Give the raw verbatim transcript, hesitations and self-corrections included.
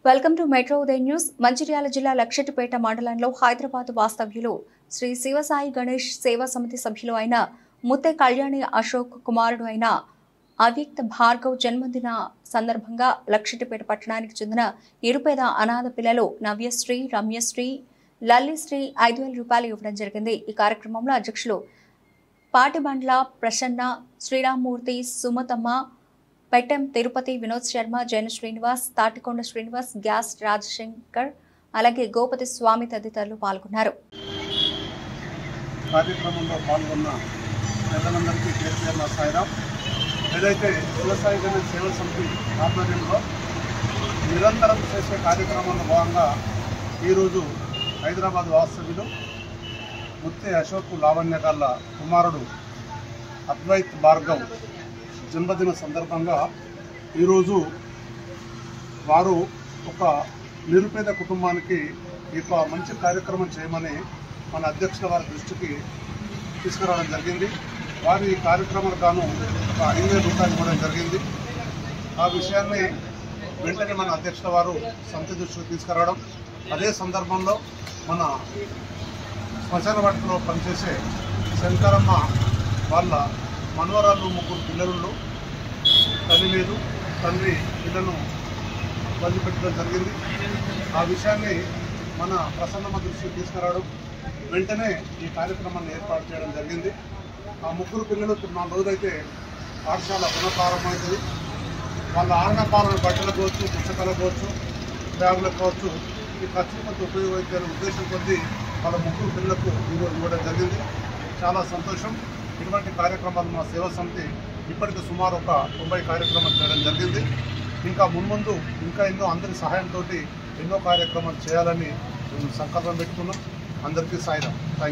Welcome to metro Uday news. Mancherial జిల్లా లక్షటిపేట మండలంలో హైదరాబాద్ వాస్తవ్యులు శ్రీ శివసాయి గణేష్ సేవా సమితి సభ్యులు అయిన ముత్తె కళ్యాణి అశోక్ కుమారుడు అయిన అవ్యక్త భార్గవ్ జన్మదిన సందర్భంగా లక్షటిపేట పట్టణానికి చెందిన నిరుపేద అనాథ పిల్లలు నవ్యశ్రీ, రమ్యశ్రీ, లల్లిశ్రీ ఐదు వేల రూపాయలు ఇవ్వడం జరిగింది. ఈ కార్యక్రమంలో అధ్యక్షులు పాటిబండ్ల ప్రసన్న, శ్రీరామ్మూర్తి, సుమతమ్మ, పెట్టెం తిరుపతి, వినోద్ శర్మ, జైన శ్రీనివాస్, తాటికొండ శ్రీనివాస్, గ్యాస్ రాజశంకర్, అలాగే గోపతి స్వామి తదితరులు పాల్గొన్నారు. కార్యక్రమంలో పాల్గొన్న పెద్దలందరికీ పేరు పేరున సాయిరాం. ఏదైతే శివసాయి గణేష్ సేవా సమితి ఆధ్వర్యంలో నిరంతరం చేసే కార్యక్రమంలో భాగంగా ఈరోజు హైదరాబాద్ వాస్తవ్యులు ముత్తె అశోక్ లావణ్య గల్ల కుమారుడు అద్వైత్ భార్గవ్ జన్మదిన సందర్భంగా ఈరోజు వారు ఒక నిరుపేద కుటుంబానికి ఈ మంచి కార్యక్రమం చేయమని మన అధ్యక్షుల వారి దృష్టికి తీసుకురావడం జరిగింది. వారి ఈ కార్యక్రమానికి గాను ఒక ఐదు వేల రూపాయలు ఇవ్వడం జరిగింది. ఆ విషయాన్ని వెంటనే మన అధ్యక్షుల వారు సమితి దృష్టికి తీసుకురావడం, అదే సందర్భంలో మన శ్మశాన వాటిలో పనిచేసే శంకరమ్మ వాళ్ళ మనవరాళ్ళు ముగ్గురు పిల్లలు, తల్లి లేదు, తండ్రి పిల్లలను వదిలిపెట్టడం జరిగింది. ఆ విషయాన్ని మన ప్రసన్నమ్మ దృష్టికి తీసుకురావడం, వెంటనే ఈ కార్యక్రమాన్ని ఏర్పాటు చేయడం జరిగింది. ఆ ముగ్గురు పిల్లలు నాలుగు రోజులైతే పాఠశాల పునఃప్రారంభమవుతుంది. వాళ్ళ ఆహార పాలన బట్టలు కావచ్చు, పుస్తకాలు కావచ్చు, బ్యాగులకు కావచ్చు, ఈ ఖర్చు కొంత ఉపయోగపడే ఉద్దేశం కొద్దీ వాళ్ళ ముగ్గురు పిల్లలకు ఈరోజు ఇవ్వడం జరిగింది. చాలా సంతోషం. ఇటువంటి కార్యక్రమాలు మా సేవా సమితి ఇప్పటికీ సుమారు ఒక తొంభై కార్యక్రమాలు చేయడం జరిగింది. ఇంకా మున్ముందు ఇంకా ఎన్నో అందరి సహాయంతో ఎన్నో కార్యక్రమాలు చేయాలని సంకల్పం పెట్టుకున్నాం. అందరికీ సాయిరాం.